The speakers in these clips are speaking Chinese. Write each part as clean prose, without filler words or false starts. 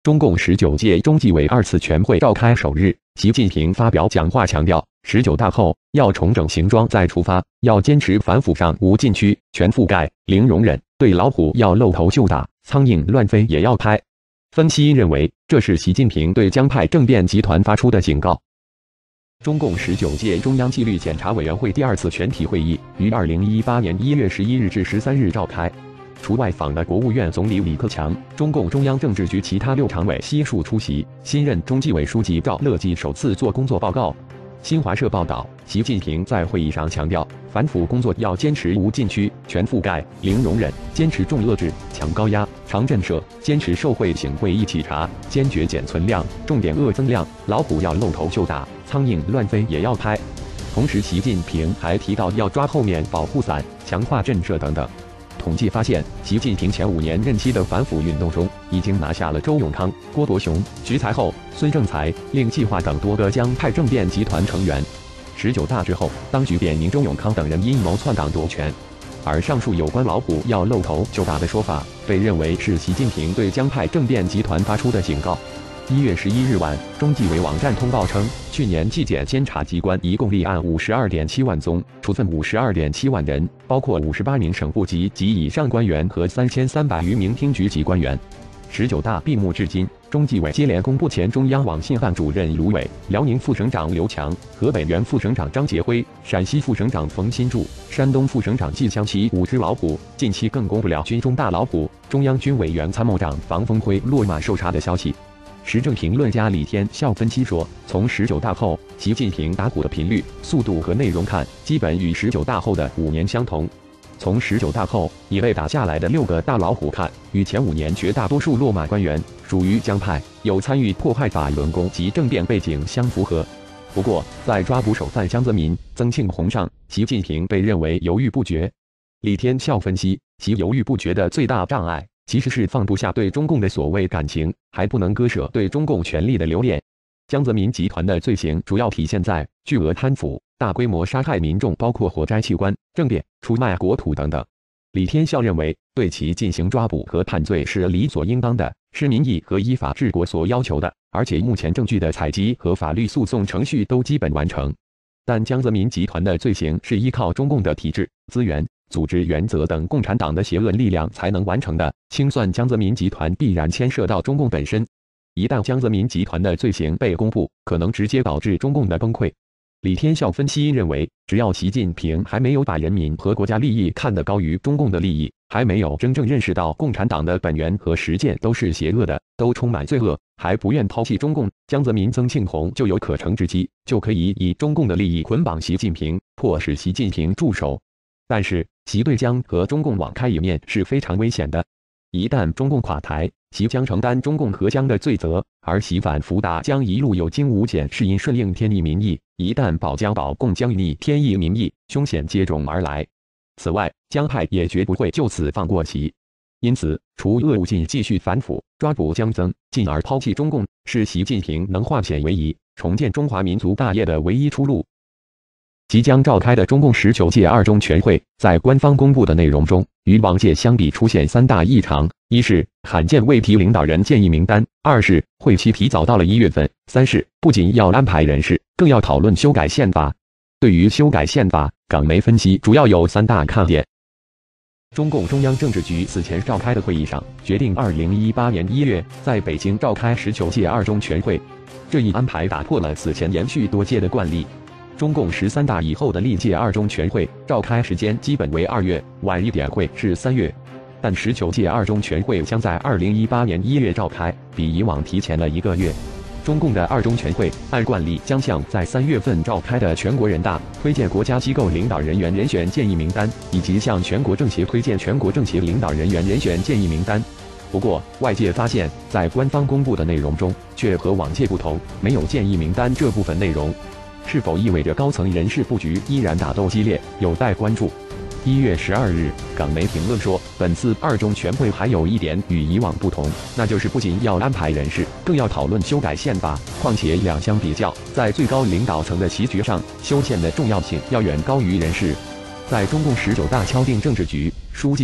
中共19届中纪委2次全会召开首日，习近平发表讲话强调，19大后要重整行装再出发，要坚持反腐上无禁区、全覆盖、零容忍，对老虎要露头就打，苍蝇乱飞也要拍。分析认为，这是习近平对江派政变集团发出的警告。中共19届中央纪律检查委员会第2次全体会议于2018年1月11日至13日召开。除外访的国务院总理李克强、中共中央政治局其他6常委悉数出席。新任中纪委书记赵乐际首次做工作报告。新华社报道，习近平在会议上强调，反腐工作要坚持无禁区、全覆盖、零容忍，坚持重遏制、强高压、长震慑，坚持受贿行贿一起查，坚决减存量，重点遏增量，老虎要露头就打，苍蝇乱飞也要拍。同时，习近平还提到要抓后面保护伞，强化震慑等等。统计发现，习近平前5年任期的反腐运动中，已经拿下了周永康、郭伯雄、徐才厚、孙政才、令计划等多个江派政变集团成员。19大之后，当局点名周永康等人阴谋篡党夺权，而上述有关老虎要露头就打的说法，被认为是习近平对江派政变集团发出的警告。1月11日晚，中纪委网站通报称，去年纪检监察机关一共立案52.7万宗，处分52.7万人，包括58名省部级及以上官员和3300余名厅局级官员。19大闭幕至今，中纪委接连公布前中央网信办主任卢伟、辽宁副省长刘强、河北原副省长张杰辉、陕西副省长冯新柱、山东副省长季湘其5只老虎，近期更公布了军中大老虎、中央军委原参谋长房峰辉落马受杀的消息。时政评论家李天笑分析说，从19大后，习近平打虎的频率、速度和内容看，基本与19大后的5年相同。从19大后已被打下来的6个大老虎看，与前5年绝大多数落马官员属于江派，有参与破坏法轮功及政变背景相符合。不过，在抓捕首犯江泽民、曾庆红上，习近平被认为犹豫不决。李天笑分析，其犹豫不决的最大障碍，其实是放不下对中共的所谓感情，还不能割舍对中共权力的留恋。江泽民集团的罪行主要体现在巨额贪腐、大规模杀害民众，包括火摘器官、政变、出卖国土等等。李天笑认为，对其进行抓捕和判罪是理所应当的，是民意和依法治国所要求的，而且目前证据的采集和法律诉讼程序都基本完成。但江泽民集团的罪行是依靠中共的体制、资源、组织原则等共产党的邪恶力量才能完成的，清算江泽民集团必然牵涉到中共本身。一旦江泽民集团的罪行被公布，可能直接导致中共的崩溃。李天笑分析认为，只要习近平还没有把人民和国家利益看得高于中共的利益，还没有真正认识到共产党的本源和实践都是邪恶的，都充满罪恶，还不愿抛弃中共，江泽民、曾庆红就有可乘之机，就可以以中共的利益捆绑习近平，迫使习近平驻守。但是，习对江和中共网开一面是非常危险的。一旦中共垮台，习将承担中共和江的罪责，而习反腐打江一路有惊无险，是因顺应天意民意。一旦保江保共将逆天意民意，凶险接踵而来。此外，江派也绝不会就此放过习。因此，除恶务尽，继续反腐，抓捕江增，进而抛弃中共，是习近平能化险为夷，重建中华民族大业的唯一出路。即将召开的中共19届2中全会，在官方公布的内容中，与往届相比出现3大异常：一是罕见未提领导人建议名单；二是会期提早到了1月份；三是不仅要安排人事，更要讨论修改宪法。对于修改宪法，港媒分析主要有3大看点。中共中央政治局此前召开的会议上，决定2018年1月在北京召开19届2中全会，这一安排打破了此前延续多届的惯例。中共13大以后的历届2中全会召开时间基本为2月，晚一点会是3月。但19届2中全会将在2018年1月召开，比以往提前了1个月。中共的2中全会按惯例将向在3月份召开的全国人大推荐国家机构领导人员人选建议名单，以及向全国政协推荐全国政协领导人员人选建议名单。不过，外界发现，在官方公布的内容中，却和往届不同，没有建议名单这部分内容。是否意味着高层人事布局依然打斗激烈，有待关注。1月12日，港媒评论说，本次2中全会还有一点与以往不同，那就是不仅要安排人事，更要讨论修改宪法。况且两相比较，在最高领导层的棋局上，修宪的重要性要远高于人事。在中共19大敲定政治局、书记处、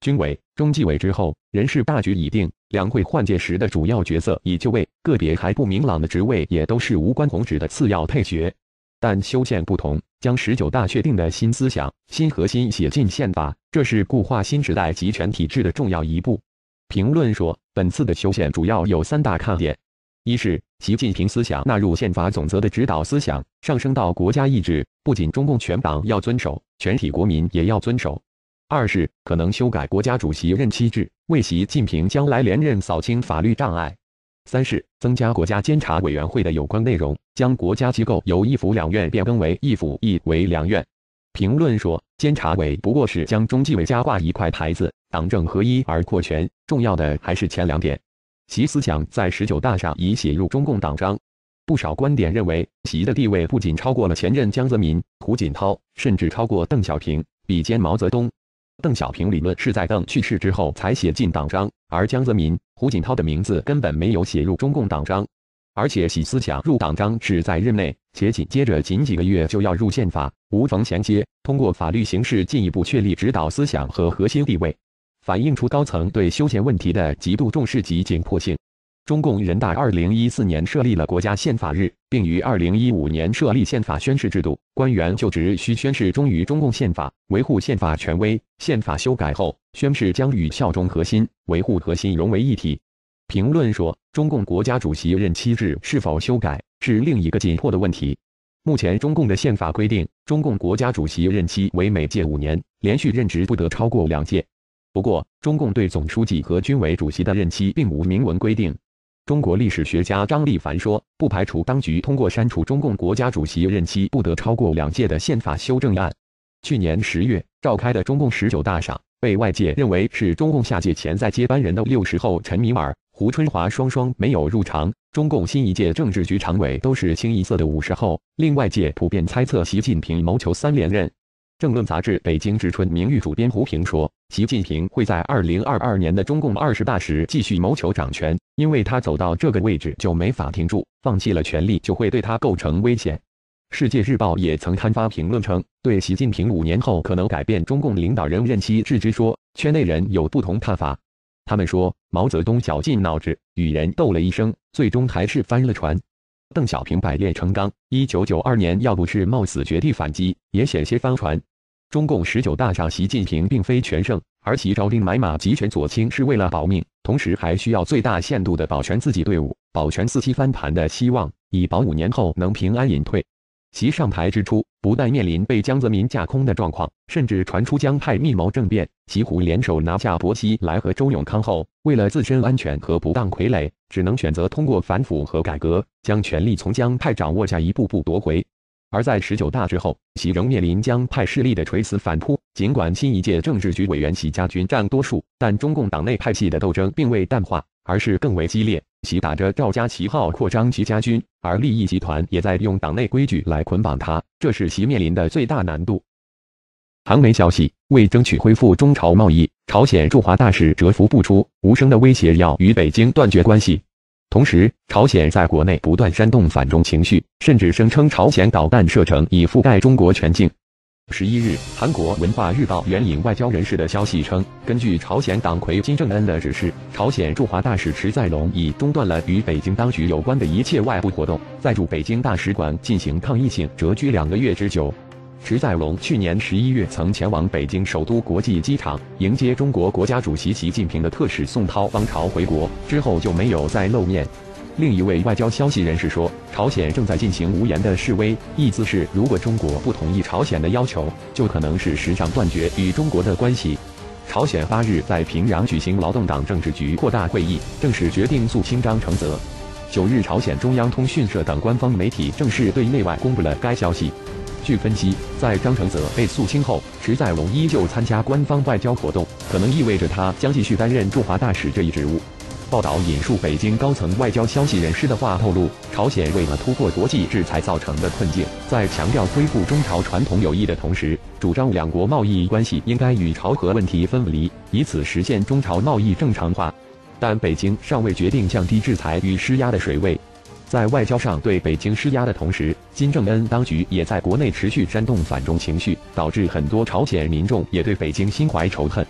军委、中纪委之后，人事大局已定，两会换届时的主要角色已就位，个别还不明朗的职位也都是无关宏旨的次要配角。但修宪不同，将19大确定的新思想、新核心写进宪法，这是固化新时代集权体制的重要一步。评论说，本次的修宪主要有3大看点：一是习近平思想纳入宪法总则的指导思想，上升到国家意志，不仅中共全党要遵守，全体国民也要遵守；二是可能修改国家主席任期制，为习近平将来连任扫清法律障碍；三是增加国家监察委员会的有关内容，将国家机构由一府两院变更为一府一委两院。评论说，监察委不过是将中纪委加挂一块牌子，党政合一而扩权，重要的还是前2点。习思想在19大上已写入中共党章，不少观点认为，习的地位不仅超过了前任江泽民、胡锦涛，甚至超过邓小平，比肩毛泽东。邓小平理论是在邓去世之后才写进党章，而江泽民、胡锦涛的名字根本没有写入中共党章。而且习思想入党章是在任内，且紧接着仅几个月就要入宪法，无缝衔接，通过法律形式进一步确立指导思想和核心地位，反映出高层对修宪问题的极度重视及紧迫性。中共人大2014年设立了国家宪法日，并于2015年设立宪法宣誓制度，官员就职需宣誓忠于中共宪法，维护宪法权威。宪法修改后，宣誓将与效忠核心、维护核心融为一体。评论说，中共国家主席任期制是否修改是另一个紧迫的问题。目前中共的宪法规定，中共国家主席任期为每届5年，连续任职不得超过2届。不过，中共对总书记和军委主席的任期并无明文规定。中国历史学家张立凡说，不排除当局通过删除中共国家主席任期不得超过2届的宪法修正案。去年10月召开的中共19大上，被外界认为是中共下届潜在接班人的60后陈敏尔、胡春华双双没有入常，中共新一届政治局常委都是清一色的50后，令外界普遍猜测习近平谋求3连任。政论杂志北京之春名誉主编胡平说，习近平会在2022年的中共20大时继续谋求掌权，因为他走到这个位置就没法停住，放弃了权力就会对他构成危险。世界日报也曾刊发评论称，对习近平5年后可能改变中共领导人任期制之说，圈内人有不同看法。他们说，毛泽东绞尽脑汁与人斗了一生，最终还是翻了船。邓小平百炼成钢，1992年要不是冒死绝地反击，也险些翻船。中共19大上，习近平并非全胜，而其招兵买马、集权左倾是为了保命，同时还需要最大限度地保全自己队伍，保全4期翻盘的希望，以保5年后能平安隐退。习上台之初，不但面临被江泽民架空的状况，甚至传出江派密谋政变，习胡联手拿下薄熙来和周永康后，为了自身安全和不当傀儡，只能选择通过反腐和改革，将权力从江派掌握下一步步夺回。而在19大之后，习仍面临江派势力的垂死反扑。尽管新一届政治局委员习家军占多数，但中共党内派系的斗争并未淡化，而是更为激烈。习打着赵家旗号扩张习家军，而利益集团也在用党内规矩来捆绑他，这是习面临的最大难度。韩媒消息，为争取恢复中朝贸易，朝鲜驻华大使蛰伏不出，无声的威胁要与北京断绝关系。同时，朝鲜在国内不断煽动反中情绪，甚至声称朝鲜导弹射程已覆盖中国全境。11日，韩国文化日报援引外交人士的消息称，根据朝鲜党魁金正恩的指示，朝鲜驻华大使池在龙已中断了与北京当局有关的一切外部活动，在驻北京大使馆进行抗议性谪居2个月之久。池在龙去年11月曾前往北京首都国际机场迎接中国国家主席习近平的特使宋涛访朝回国，之后就没有再露面。另一位外交消息人士说，朝鲜正在进行无言的示威，意思是如果中国不同意朝鲜的要求，就可能事实上断绝与中国的关系。朝鲜8日在平壤举行劳动党政治局扩大会议，正式决定肃清章承泽。9日，朝鲜中央通讯社等官方媒体正式对内外公布了该消息。据分析，在章承泽被肃清后，池在龙依旧参加官方外交活动，可能意味着他将继续担任驻华大使这一职务。报道引述北京高层外交消息人士的话透露，朝鲜为了突破国际制裁造成的困境，在强调恢复中朝传统友谊的同时，主张两国贸易关系应该与朝核问题分离，以此实现中朝贸易正常化。但北京尚未决定降低制裁与施压的水位。在外交上对北京施压的同时，金正恩当局也在国内持续煽动反中情绪，导致很多朝鲜民众也对北京心怀仇恨。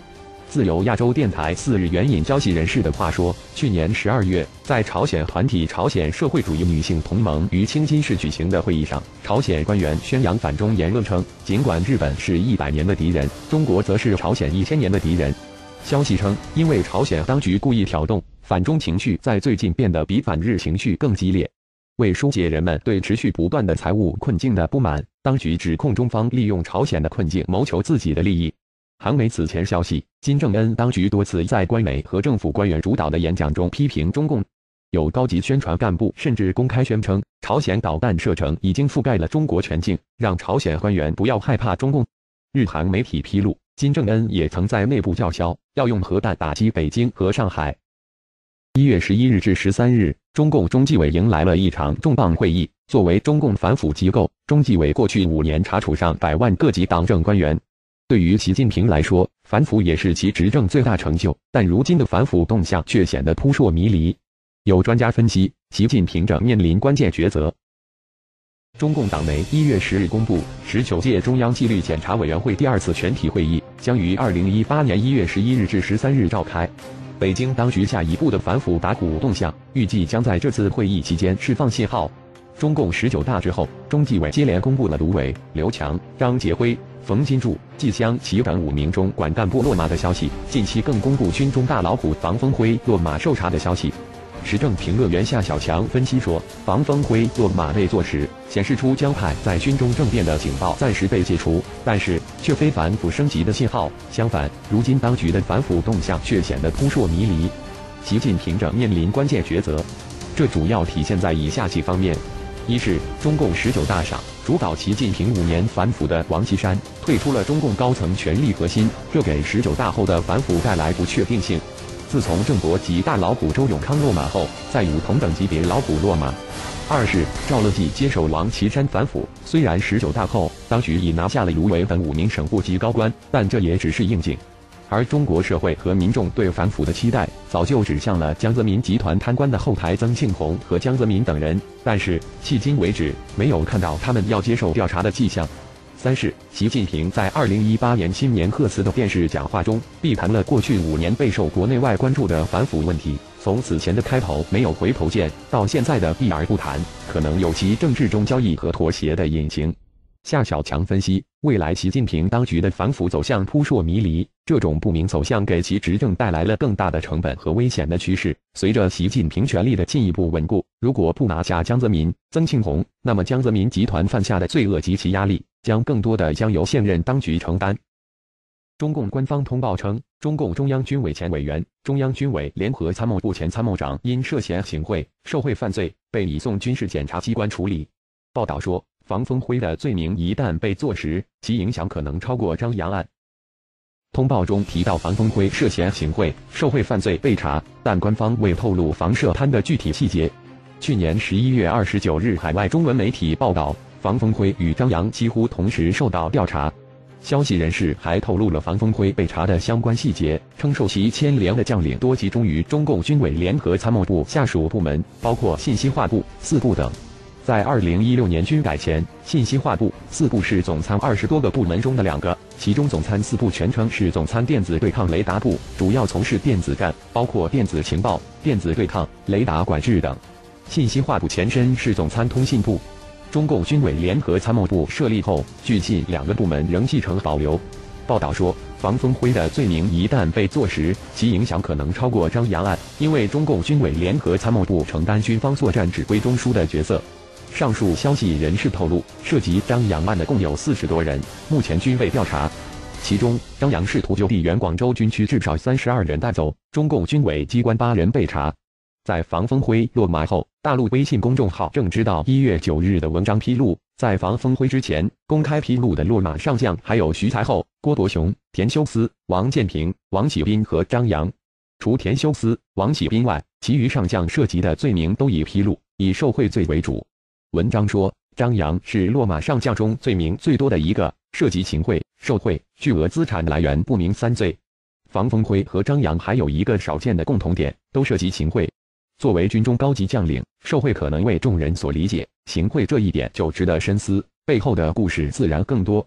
自由亚洲电台4日援引消息人士的话说，去年12月，在朝鲜团体朝鲜社会主义女性同盟于青金市举行的会议上，朝鲜官员宣扬反中言论称，尽管日本是100年的敌人，中国则是朝鲜1000年的敌人。消息称，因为朝鲜当局故意挑动反中情绪，在最近变得比反日情绪更激烈。为疏解人们对持续不断的财务困境的不满，当局指控中方利用朝鲜的困境谋求自己的利益。韩媒此前消息，金正恩当局多次在官媒和政府官员主导的演讲中批评中共，有高级宣传干部甚至公开宣称，朝鲜导弹射程已经覆盖了中国全境，让朝鲜官员不要害怕中共。日韩媒体披露，金正恩也曾在内部叫嚣，要用核弹打击北京和上海。1月11日至13日，中共中纪委迎来了一场重磅会议。作为中共反腐机构，中纪委过去5年查处上百万各级党政官员。对于习近平来说，反腐也是其执政最大成就，但如今的反腐动向却显得扑朔迷离。有专家分析，习近平正面临关键抉择。中共党媒1月10日公布，19届中央纪律检查委员会第2次全体会议将于2018年1月11日至13日召开。北京当局下一步的反腐打鼓动向，预计将在这次会议期间释放信号。中共19大之后，中纪委接连公布了卢伟、刘强、张杰辉、冯金柱、季湘琪等5名中管干部落马的消息，近期更公布军中大老虎房峰辉落马受查的消息。时政评论员夏小强分析说，房峰辉落马被坐实，显示出江派在军中政变的警报暂时被解除，但是却非反腐升级的信号。相反，如今当局的反腐动向却显得扑朔迷离。习近平正面临关键抉择，这主要体现在以下几方面：一是中共19大上主导习近平5年反腐的王岐山退出了中共高层权力核心，这给19大后的反腐带来不确定性。自从郑伯及大老虎周永康落马后，再无同等级别老虎落马。二是赵乐际接手王岐山反腐，虽然19大后当局已拿下了卢伟等5名省部级高官，但这也只是应景。而中国社会和民众对反腐的期待早就指向了江泽民集团贪官的后台曾庆红和江泽民等人，但是迄今为止没有看到他们要接受调查的迹象。三是习近平在2018年新年贺词的电视讲话中，避谈了过去5年备受国内外关注的反腐问题，从此前的开头没有回头箭，到现在的避而不谈，可能有其政治中交易和妥协的隐情。夏小强分析，未来习近平当局的反腐走向扑朔迷离，这种不明走向给其执政带来了更大的成本和危险的趋势。随着习近平权力的进一步稳固，如果不拿下江泽民、曾庆红，那么江泽民集团犯下的罪恶及其压力，将更多的将由现任当局承担。中共官方通报称，中共中央军委前委员、中央军委联合参谋部前参谋长因涉嫌行贿、受贿犯罪，被移送军事检察机关处理。报道说，房峰辉的罪名一旦被坐实，其影响可能超过张扬案。通报中提到，房峰辉涉嫌行贿、受贿犯罪被查，但官方未透露房涉贪的具体细节。去年11月29日，海外中文媒体报道，房峰辉与张扬几乎同时受到调查。消息人士还透露了房峰辉被查的相关细节，称受其牵连的将领多集中于中共军委联合参谋部下属部门，包括信息化部、四部等。在2016年军改前，信息化部、四部是总参20多个部门中的2个，其中总参四部全称是总参电子对抗雷达部，主要从事电子战，包括电子情报、电子对抗、雷达管制等。信息化部前身是总参通信部。中共军委联合参谋部设立后，据信2个部门仍继承保留。报道说，房峰辉的罪名一旦被坐实，其影响可能超过张扬案，因为中共军委联合参谋部承担军方作战指挥中枢的角色。上述消息人士透露，涉及张扬案的共有40多人，目前均被调查。其中，张扬试图就地原广州军区至少32人带走，中共军委机关8人被查。在房峰辉落马后，大陆微信公众号正知道1月9日的文章披露，在房峰辉之前公开披露的落马上将还有徐才厚、郭伯雄、田修斯、王建平、王启斌和张扬。除田修斯、王启斌外，其余上将涉及的罪名都已披露，以受贿罪为主。文章说，张扬是落马上将中罪名最多的一个，涉及行贿、受贿、巨额资产来源不明3罪。房峰辉和张扬还有一个少见的共同点，都涉及行贿。作为军中高级将领，受贿可能为众人所理解，行贿这一点就值得深思，背后的故事自然更多。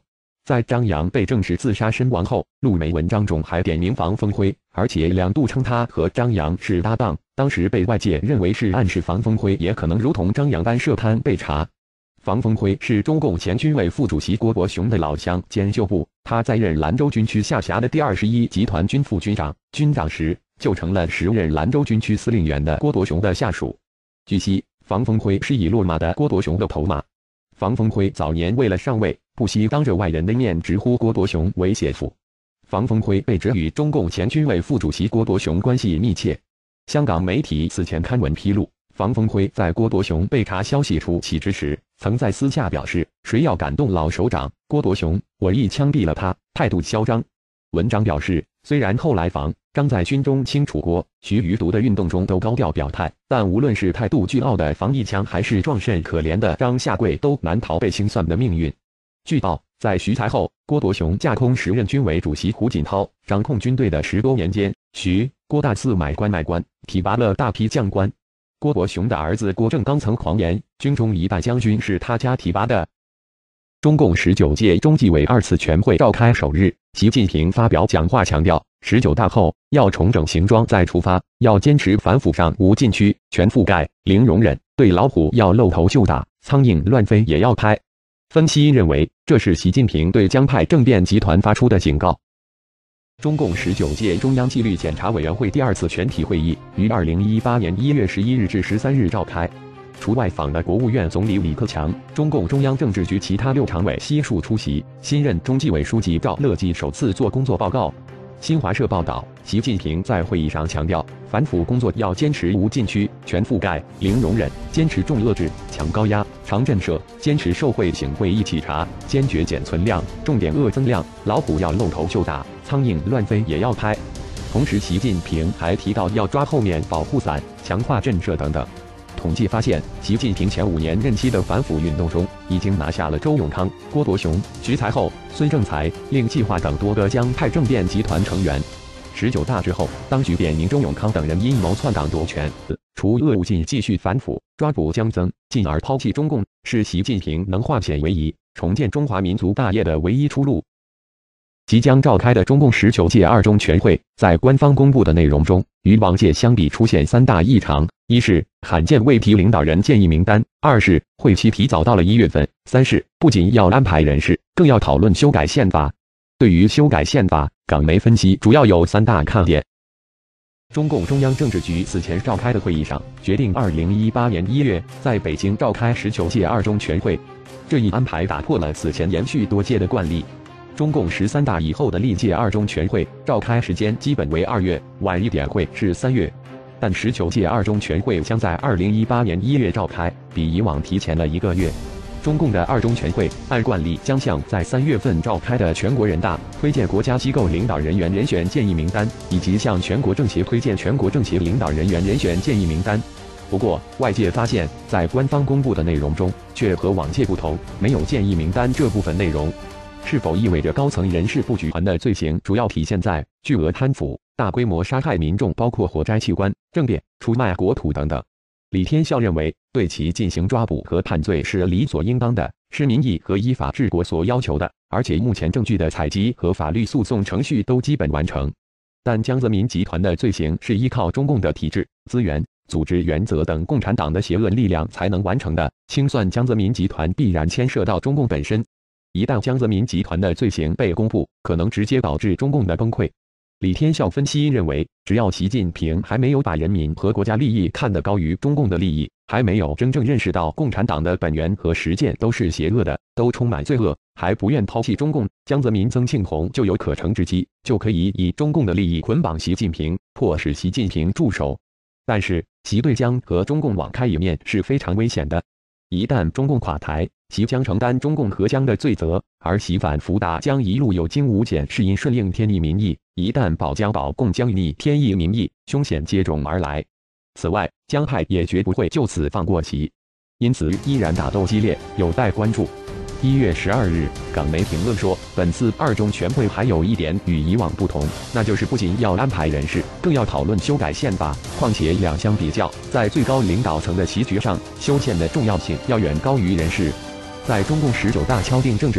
在张扬被证实自杀身亡后，陆媒文章中还点名房峰辉，而且2度称他和张扬是搭档。当时被外界认为是暗示房峰辉也可能如同张扬般涉贪被查。房峰辉是中共前军委副主席郭伯雄的老乡兼旧部，他在任兰州军区下辖的第21集团军副军长、军长时，就成了时任兰州军区司令员的郭伯雄的下属。据悉，房峰辉是已落马的郭伯雄的头马。房峰辉早年为了上位，不惜当着外人的面直呼郭伯雄为姐夫。房峰辉被指与中共前军委副主席郭伯雄关系密切。香港媒体此前刊文披露，房峰辉在郭伯雄被查消息出奇之时，曾在私下表示：“谁要敢动老首长郭伯雄，我一枪毙了他。”态度嚣张。文章表示，虽然后来房张在军中清楚郭、徐余毒的运动中都高调表态，但无论是态度倨傲的房一枪，还是壮甚可怜的张下贵，都难逃被清算的命运。据报，在徐才后，郭伯雄架空时任军委主席胡锦涛掌控军队的10多年间，徐、郭大肆买官，提拔了大批将官。郭伯雄的儿子郭正刚曾狂言，军中一代将军是他家提拔的。中共19届中纪委2次全会召开首日，习近平发表讲话强调，19大后要重整行装再出发，要坚持反腐上无禁区、全覆盖、零容忍，对老虎要露头就打，苍蝇乱飞也要拍。分析认为，这是习近平对江派政变集团发出的警告。中共19届中央纪律检查委员会第2次全体会议于2018年1月11日至13日召开。除外访的国务院总理李克强、中共中央政治局其他6常委悉数出席。新任中纪委书记赵乐际首次作工作报告。新华社报道，习近平在会议上强调，反腐工作要坚持无禁区、全覆盖、零容忍，坚持重遏制、强高压、长震慑，坚持受贿醒会一起查，坚决减存量，重点遏增量，老虎要露头就打，苍蝇乱飞也要拍。同时，习近平还提到要抓后面保护伞，强化震慑等等。统计发现，习近平前5年任期的反腐运动中，已经拿下了周永康、郭伯雄、徐才厚、孙政才、令计划等多个江派政变集团成员。19大之后，当局点名周永康等人阴谋篡党夺权，除恶务尽，继续反腐，抓捕江增，进而抛弃中共，是习近平能化险为夷，重建中华民族大业的唯一出路。即将召开的中共19届2中全会，在官方公布的内容中，与往届相比出现3大异常：一是罕见未提领导人建议名单；二是会期提早到了1月份；三是不仅要安排人事，更要讨论修改宪法。对于修改宪法，港媒分析主要有3大看点。中共中央政治局此前召开的会议上，决定2018年1月在北京召开19届2中全会。这一安排打破了此前延续多届的惯例。中共13大以后的历届2中全会召开时间基本为2月，晚一点会是3月。但19届2中全会将在2018年1月召开，比以往提前了1个月。中共的2中全会按惯例将向在3月份召开的全国人大推荐国家机构领导人员人选建议名单，以及向全国政协推荐全国政协领导人员人选建议名单。不过，外界发现，在官方公布的内容中，却和往届不同，没有建议名单这部分内容。是否意味着高层人事布局团的罪行主要体现在巨额贪腐、大规模杀害民众，包括火摘器官、政变、出卖国土等等？李天笑认为，对其进行抓捕和判罪是理所应当的，是民意和依法治国所要求的，而且目前证据的采集和法律诉讼程序都基本完成。但江泽民集团的罪行是依靠中共的体制、资源、组织原则等共产党的邪恶力量才能完成的，清算江泽民集团必然牵涉到中共本身。一旦江泽民集团的罪行被公布，可能直接导致中共的崩溃。李天笑分析认为，只要习近平还没有把人民和国家利益看得高于中共的利益，还没有真正认识到共产党的本源和实践都是邪恶的，都充满罪恶，还不愿抛弃中共，江泽民、曾庆红就有可乘之机，就可以以中共的利益捆绑习近平，迫使习近平驻守。但是，习对江和中共网开一面是非常危险的。一旦中共垮台，习将承担中共和江的罪责，而习反腐打将一路有惊无险，是因顺应天意民意。一旦保江保共将逆天意民意，凶险接踵而来。此外，江派也绝不会就此放过习，因此依然打斗激烈，有待关注。1月12日，港媒评论说，本次2中全会还有一点与以往不同，那就是不仅要安排人事，更要讨论修改宪法。况且两相比较，在最高领导层的席局上，修宪的重要性要远高于人事。在中共19大敲定政治局，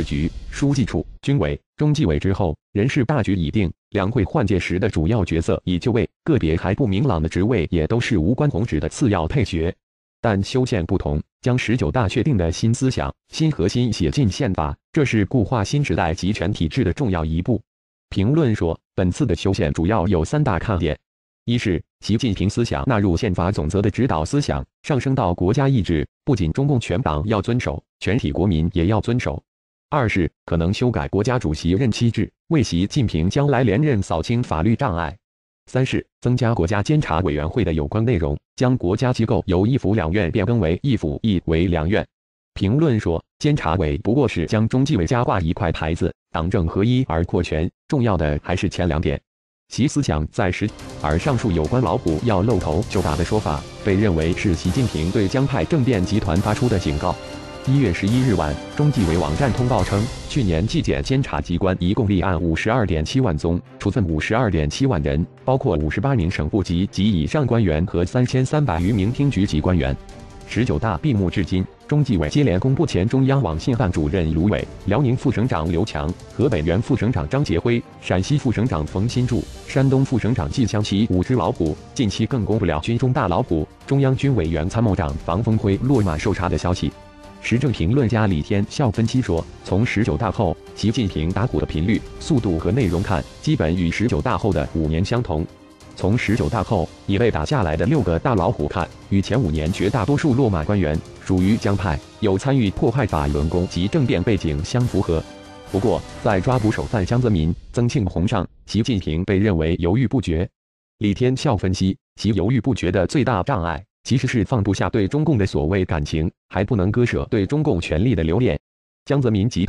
书记处、军委、中纪委之后，人事大局已定，两会换届时的主要角色已就位，个别还不明朗的职位也都是无关宏旨的次要配角。但修宪不同，将19大确定的新思想、新核心写进宪法，这是固化新时代集权体制的重要一步。评论说，本次的修宪主要有3大看点：一是习近平思想纳入宪法总则的指导思想，上升到国家意志，不仅中共全党要遵守，全体国民也要遵守；二是可能修改国家主席任期制，为习近平将来连任扫清法律障碍；三是增加国家监察委员会的有关内容，将国家机构由一府两院变更为一府一委两院。评论说，监察委不过是将中纪委加挂一块牌子，党政合一而扩权，重要的还是前2点。习思想在实，而上述有关老虎要露头就打的说法，被认为是习近平对江派政变集团发出的警告。1月11日晚，中纪委网站通报称，去年纪检监察机关一共立案52.7万宗，处分52.7万人，包括58名省部级及以上官员和3300余名厅局级官员。19大闭幕至今，中纪委接连公布前中央网信办主任卢伟、辽宁副省长刘强、河北原副省长张杰辉、陕西副省长冯新柱、山东副省长季湘琪5只老虎，近期更公布了军中大老虎、中央军委原参谋长房峰辉落马受查的消息。时政评论家李天笑分析说，从19大后习近平打虎的频率、速度和内容看，基本与19大后的5年相同。从19大后已被打下来的6个大老虎看，与前5年绝大多数落马官员属于江派，有参与破坏法轮功及政变背景相符合。不过，在抓捕首犯江泽民、曾庆红上，习近平被认为犹豫不决。李天笑分析，其犹豫不决的最大障碍，其实是放不下对中共的所谓感情，还不能割舍对中共权力的留恋。江泽民及